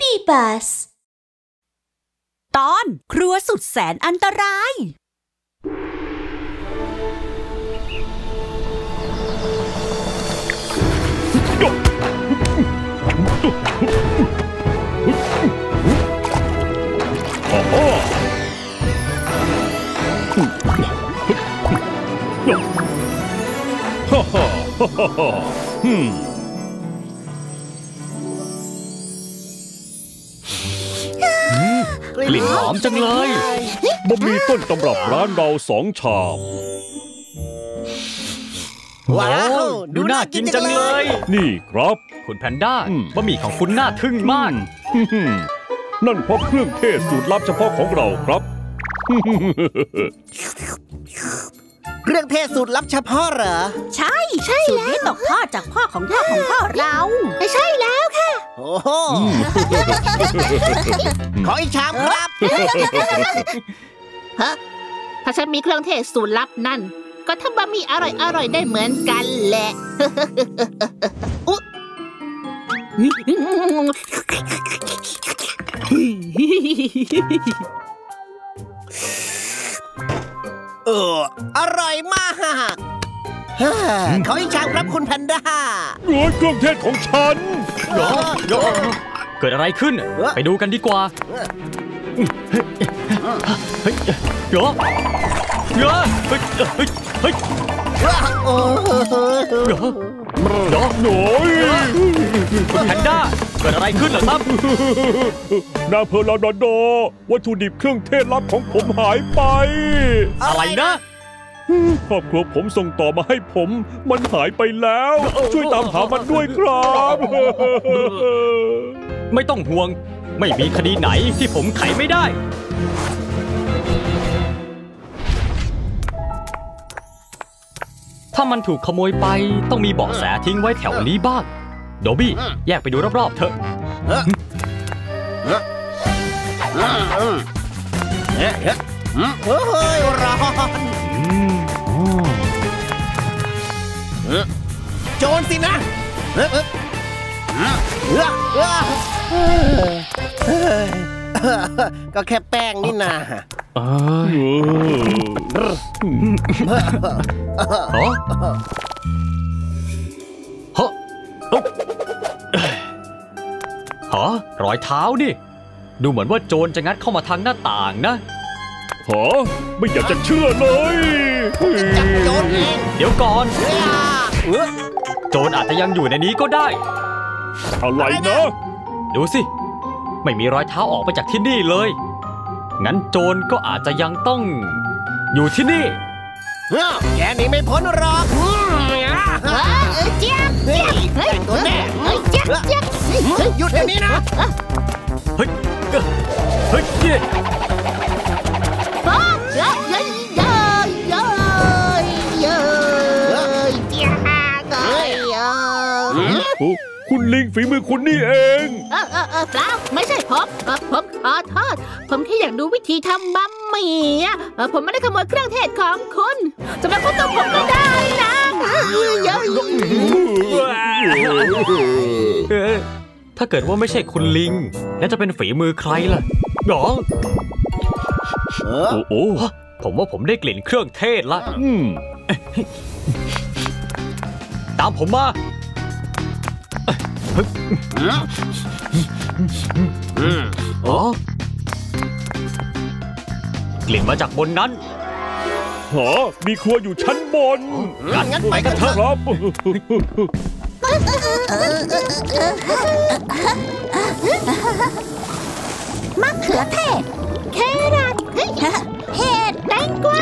Minibus ตอนครัวสุดแสนอันตรายกลิ่นหอมจังเลยบะหมี่ต้นตำรับร้านเรา2 ชามว้าวดูน่ากินจังเลยนี่ครับคุณแพนด้าบะหมี่ของคุณน่าทึ่งมากนั่นเพราะเครื่องเทศสูตรลับเฉพาะของเราครับเครื่องเทศสูตรลับเฉพาะเหรอใช่สูตรนี้ตกทอดจากพ่อของพ่อของพ่อเราใช่แล้วค่ะโอ้โหขออีกชามครับฮะถ้าฉันมีเครื่องเทศสูตรลับนั่นก็ทำบะหมี่อร่อยได้เหมือนกันแหละอร่อยมากขออีกชามครับคุณแพนด้าเครื่องเทศของฉันเกิดอะไรขึ้นไปดูกันดีกว่าเดี๋ยวหน่อยคุณแพนด้าเกิดอะไรขึ้นเหรอครับนาเพลาดอดอวัตถุดิบเครื่องเทศลับของผมหายไปอะไรนะครอบครัวผมส่งต่อมาให้ผมมันหายไปแล้วช่วยตามหามันด้วยครับไม่ต้องห่วงไม่มีคดีไหนที่ผมไขไม่ได้ถ้ามันถูกขโมยไปต้องมีเบาะแสทิ้งไว้แถวนี้บ้างโดบี้แยกไปดูรอบๆเถอะเฮ้ยร้อนโจรสินะก็แค่แป้งนี่นารอยเท้าดิดูเหมือนว่าโจรจะงัดเข้ามาทางหน้าต่างนะไม่อยากจะเชื่อเลยจับโจรเองเดี๋ยวก่อนโจรอาจจะยังอยู่ในนี้ก็ได้อะไรนะดูสิไม่มีรอยเท้าออกไปจากที่นี่เลยงั้นโจรก็อาจจะยังต้องอยู่ที่นี่แกหนีไม่พ้นหรอกเจี๊ยบตัวแน่เจี๊ยบหยุดเดี๋ยวนี้นะเฮ้ยคุณลิงฝีมือคุณนี่เองเปล่าไม่ใช่ผมขอโทษผมแค่อยากดูวิธีทำบะหมี่ผมไม่ได้ขโมยเครื่องเทศของคุณจะมาพูดกับผมก็ได้นะถ้าเกิดว่าไม่ใช่คุณลิงแล้วจะเป็นฝีมือใครล่ะหรอผมว่าผมได้กลิ่นเครื่องเทศละตามผมมากลิ่นมาจากบนนั้นมีครัวอยู่ชั้นบนงั้นไปกันเถอะครับมะเขือเทศแครอทเห็ดแตงกวา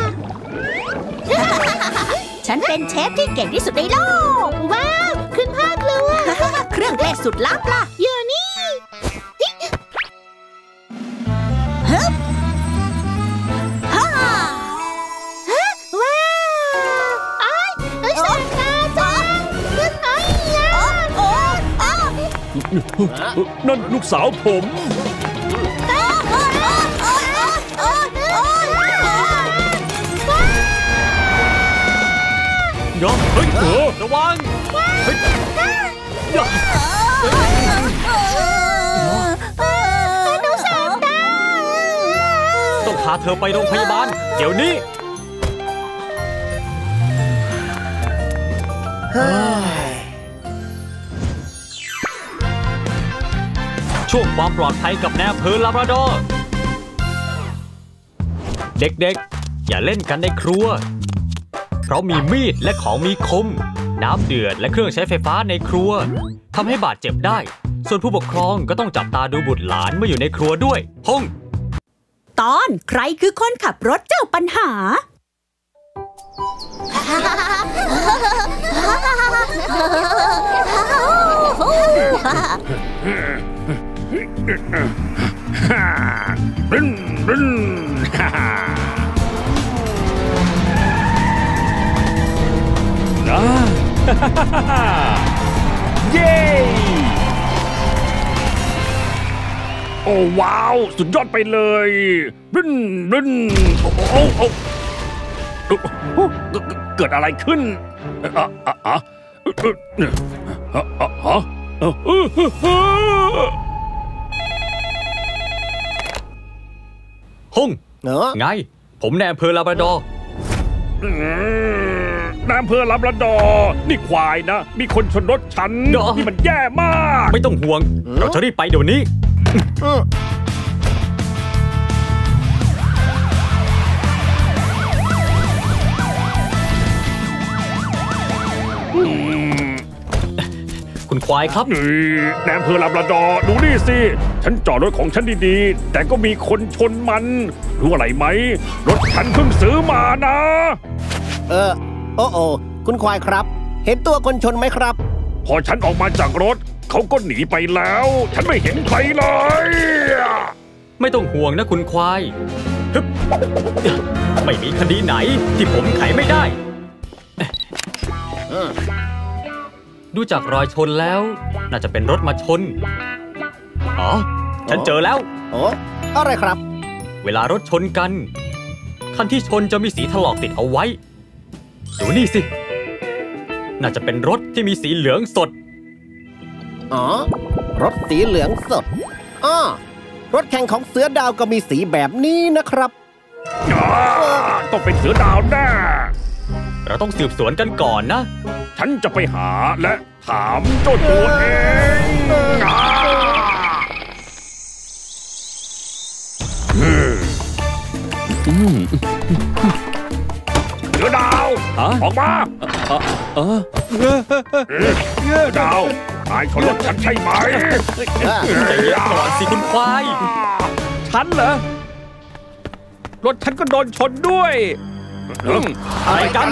ฉันเป็นเชฟที่เก่งที่สุดในโลกว้าวขึ้นภาครัวเครื่องเทศสุดลับล่ะอยู่นี่ว้าวแสบตาจังนั่นลูกสาวผมเฮ้ยระวังเธอไปโรงพยาบาล เดี๋ยวนี้ ช่วงความปลอดภัยกับแนวอำเภอลาบราดอร์ เด็กๆ อย่าเล่นกันในครัว เพราะมีมีดและของมีคม น้ำเดือดและเครื่องใช้ไฟฟ้าในครัวทำให้บาดเจ็บได้ ส่วนผู้ปกครองก็ต้องจับตาดูบุตรหลานเมื่ออยู่ในครัวด้วยฮงตอนใครคือคนขับรถเจ้าปัญหาบึ้นบึ้นฮ่าฮ่าเย้โอ้ว้าวสุดยอดไปเลยบึ้นบึ้นโอ้เกิดอะไรขึ้นฮงไง ผมในอำเภอลาบราดอร์นายอำเภอลาบราดอร์นี่ควายนะ มีคนชนรถฉันนี่มันแย่มากไม่ต้องห่วง เราจะรีบไปเดี๋ยวนี้ คุณควายครับนายอำเภอลาบราดอร์ดูนี่สิ ฉันจอดรถของฉันดีๆ แต่ก็มีคนชนมัน รู้อะไรไหม รถฉันเพิ่งซื้อมานะโอ้คุณควายครับ เห็นตัวคนชนไหมครับพอฉันออกมาจากรถ เขาก็หนีไปแล้ว ฉันไม่เห็นใครเลยไม่ต้องห่วงนะคุณควายฮึบไม่มีคดีไหนที่ผมไขไม่ได้ ดูจากรอยชนแล้ว น่าจะเป็นรถมาชน อ๋อ ฉันเจอแล้วโอ้อะไรครับเวลารถชนกัน คันที่ชนจะมีสีถลอกติดเอาไว้ ดูนี่สิ น่าจะเป็นรถที่มีสีเหลืองสดอ๋อ รถสีเหลืองสดรถแข่งของเสือดาวก็มีสีแบบนี้นะครับต้องเป็นเสือดาวแน่เราต้องสืบสวนกันก่อนนะฉันจะไปหาและถามเจ้าตัวเองเสือดาวออกมาเสือดาวนายชนรถฉันใช่ไหมใจเย็นก่อนสิคุณควายฉันเหรอ รถฉันก็โดนชนด้วยอะไรกัน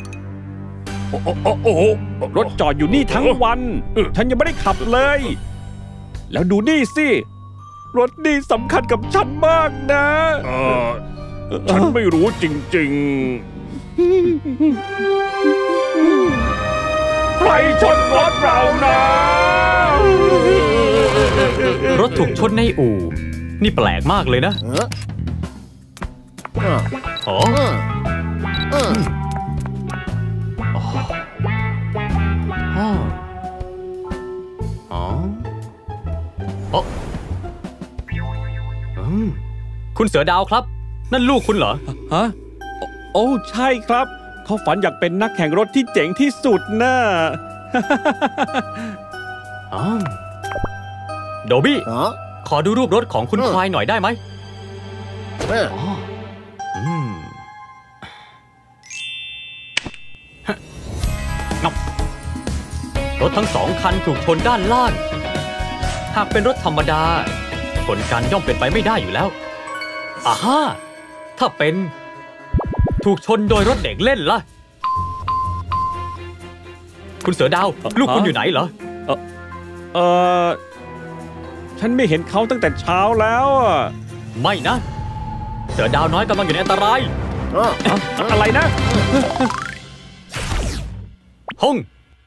โอ้โหรถจอดอยู่นี่ทั้งวัน ฉันยังไม่ได้ขับเลย แล้วดูนี่สิ รถนี่สำคัญกับฉันมากนะฉันไม่รู้จริงๆใครชนรถเรานะรถถูกชนในอู่ นี่แปลกมากเลยนะอ๋อคุณเสือดาวครับ นั่นลูกคุณเหรอฮะ โอ้ใช่ครับ เขาฝันอยากเป็นนักแข่งรถที่เจ๋งที่สุดนะโดบี้ ขอดูรูปรถของคุณควายหน่อยได้ไหมรถทั้งสองคันถูกชนด้านล่าง หากเป็นรถธรรมดาชนกันย่อมเป็นไปไม่ได้อยู่แล้วอ่าฮะถ้าเป็นถูกชนโดยรถเด็กเล่นล่ะ คุณเสือดาวลูกคุณอยู่ไหนเหรอฉันไม่เห็นเขาตั้งแต่เช้าแล้วไม่นะ เสือดาวน้อยกำลังอยู่ในอันตรายอะไรนะฮง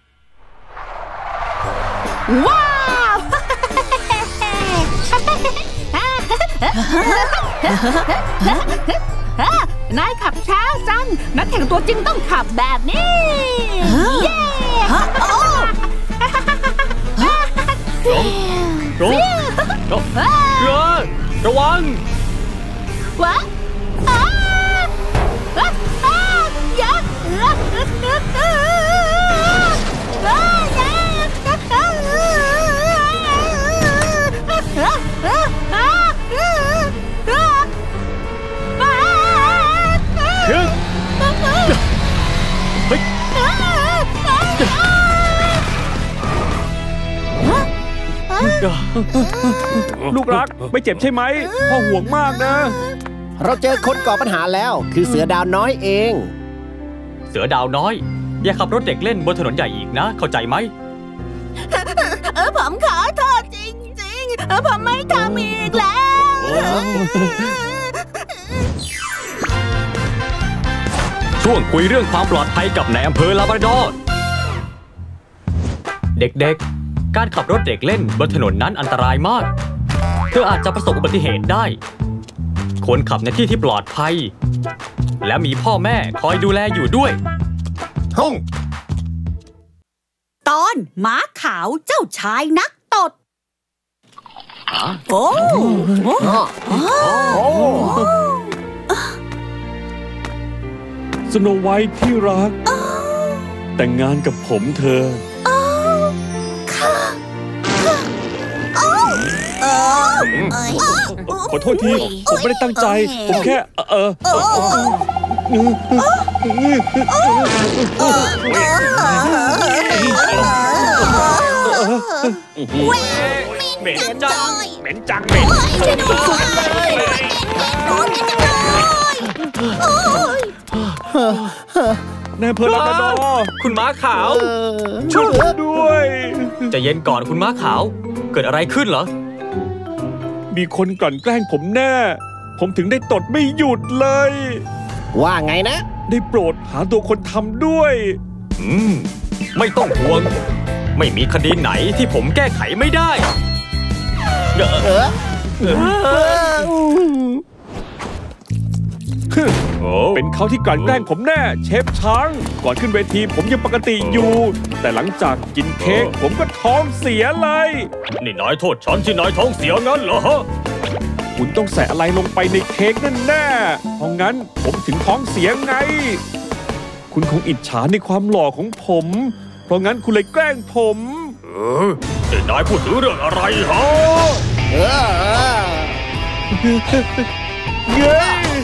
ว้าว นายขับช้าจัง นักแข่งตัวจริงต้องขับแบบนี้ เย้ระวังวะลูกรักไม่เจ็บใช่ไหมพ่อห่วงมากนะเราเจอคนก่อปัญหาแล้วคือเสือดาวน้อยเองเสือดาวน้อย อย่าขับรถเด็กเล่นบนถนนใหญ่อีกนะ เข้าใจไหมผมขอโทษจริงๆผมไม่ทำอีกแล้วช่วงคุยเรื่องความปลอดภัยกับนายอำเภอลาบราดอร์เด็กๆ การขับรถเด็กเล่นบนถนนนั้นอันตรายมากเธออาจจะประสบอุบัติเหตุได้ควรขับในที่ที่ปลอดภัยและมีพ่อแม่คอยดูแลอยู่ด้วยห้องตอนม้าขาวเจ้าชายนักตดโอ้สโนไวท์ที่รัก แต่งงานกับผมเธอ ขอโทษทีผมไม่ได้ตั้งใจ ผมแค่เหม็นจังเหม็นจังเหม็นนายอำเภอลาบราดอร์คุณม้าขาวช่วยผมด้วยใจะเย็นก่อนคุณม้าขาว เกิดอะไรขึ้นเหรอมีคนกลั่นแกล้งผมแน่ ผมถึงได้ตดไม่หยุดเลยว่าไงนะได้โปรดหาตัวคนทำด้วยไม่ต้องห่วง ไม่มีคดีไหนที่ผมแก้ไขไม่ได้เป็นเขาที่กลั่นแกล้งผมแน่ เชฟช้าง ก่อนขึ้นเวทีผมยังปกติอยู่ แต่หลังจากกินเค้กผมก็ท้องเสียเลยนี่นายโทษฉันที่นายท้องเสียงั้นเหรอฮะคุณต้องใส่อะไรลงไปในเค้กนั่นแน่เพราะงั้นผมถึงท้องเสียไง คุณคงอิจฉาในความหล่อของผม เพราะงั้นคุณเลยแกล้งผมแต่นายพูดถึงเรื่องอะไรฮะเย้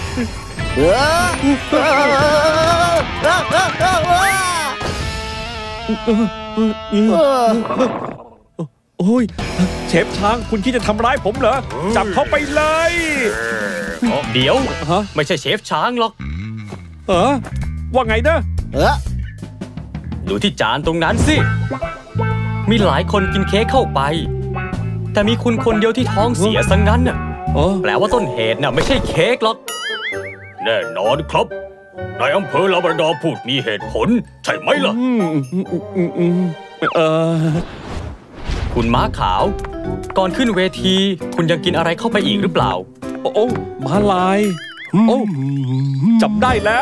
โอ้ยเชฟช้างคุณคิดจะทำร้ายผมเหรอ จับเขาไปเลยเดี๋ยวฮะไม่ใช่เชฟช้างหรอกว่าไงนะดูที่จานตรงนั้นสิ มีหลายคนกินเค้กเข้าไป แต่มีคุณคนเดียวที่ท้องเสียซะงั้นน่ะแปลว่าต้นเหตุน่ะไม่ใช่เค้กหรอก แน่นอนครับนายอำเภอลาบราดอร์พูดมีเหตุผล ใช่ไหมล่ะ คุณม้าขาว ก่อนขึ้นเวที คุณยังกินอะไรเข้าไปอีกหรือเปล่าโอ้ม้าลายโอ้จับได้แล้ว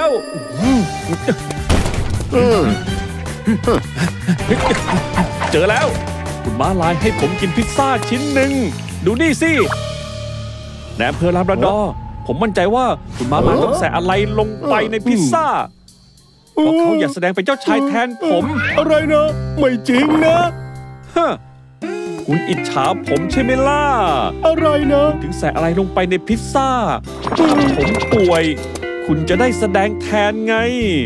เจอแล้ว คุณม้าลายให้ผมกินพิซซ่าชิ้นหนึ่ง ดูนี่สิในอำเภอลาบราดอร์ผมมั่นใจว่าคุณม้าลายต้องใส่อะไรลงไปในพิซซ่าเพราะเขาอยากแสดงเป็นเจ้าชายแทนผม อะไรนะ ไม่จริงนะฮะคุณอิจฉาผมใช่ไหมล่ะ อะไรนะถึงใส่อะไรลงไปในพิซซ่าถ้าผมป่วย คุณจะได้แสดงแทนไง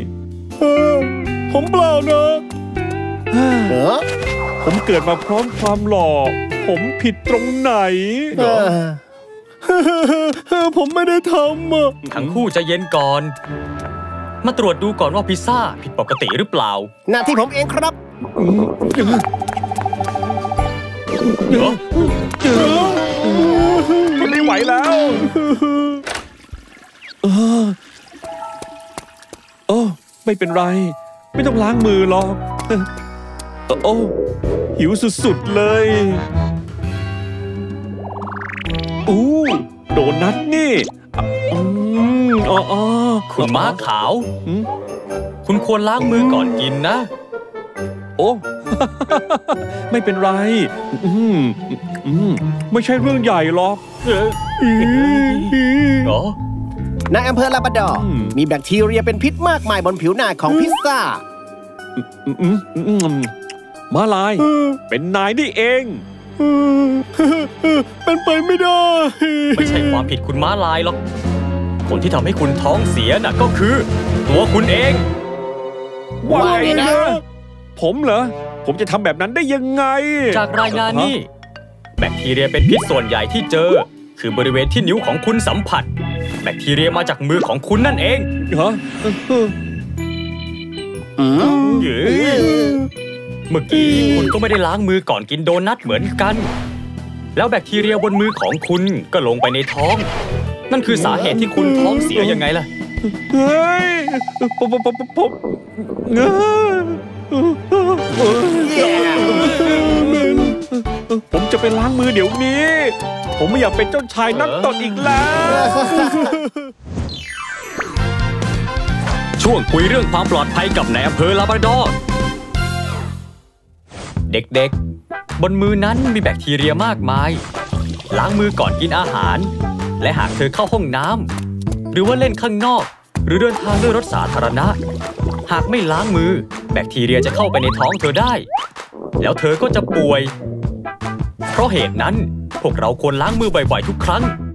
ผมเปล่านะผมเกิดมาพร้อมความหล่อผมผิดตรงไหน ผมไม่ได้ทำทั้งคู่จะเย็นก่อน มาตรวจดูก่อนว่าพิซซ่าผิดปกติหรือเปล่าหน้าที่ผมเองครับไม่ไหวแล้วไม่เป็นไร ไม่ต้องล้างมือหรอกหิวสุดๆเลยโดนัทนี่คุณม้าขาว คุณควรล้างมือก่อนกินนะไม่เป็นไรไม่ใช่เรื่องใหญ่หรอกในอำเภอลาบราดอร์มีแบคทีเรียเป็นพิษมากมายบนผิวหน้าของพิซซ่าม้าลาย เป็นนายนี่เองเป็นไปไม่ได้ไม่ใช่ความผิดคุณม้าลายหรอก คนที่ทำให้คุณท้องเสียน่ะก็คือ ตัวคุณเองว่าไงนะ ผมเหรอ ผมจะทำแบบนั้นได้ยังไงจากรายงานนี่แบคทีเรียเป็นพิษส่วนใหญ่ที่เจอ คือบริเวณที่นิ้วของคุณสัมผัส แบคทีเรียมาจากมือของคุณนั่นเองฮะเมื่อกี้คุณก็ไม่ได้ล้างมือก่อนกินโดนัทเหมือนกัน แล้วแบคทีเรียบนมือของคุณก็ลงไปในท้อง นั่นคือสาเหตุที่คุณท้องเสียยังไงล่ะเฮ้ยผมจะไปล้างมือเดี๋ยวนี้ ผมไม่อยากเป็นเจ้าชายนักตดอีกแล้วช่วงคุยเรื่องความปลอดภัยกับนายอำเภอลาบราดอร์ เด็กๆ บนมือนั้นมีแบคทีเรียมากมาย ล้างมือก่อนกินอาหาร และหากเธอเข้าห้องน้ำหรือว่าเล่นข้างนอกหรือเดินทางด้วยรถสาธารณะ หากไม่ล้างมือแบคทีเรียจะเข้าไปในท้องเธอได้ แล้วเธอก็จะป่วย เพราะเหตุนั้นพวกเราควรล้างมือบ่อยๆทุกครั้ง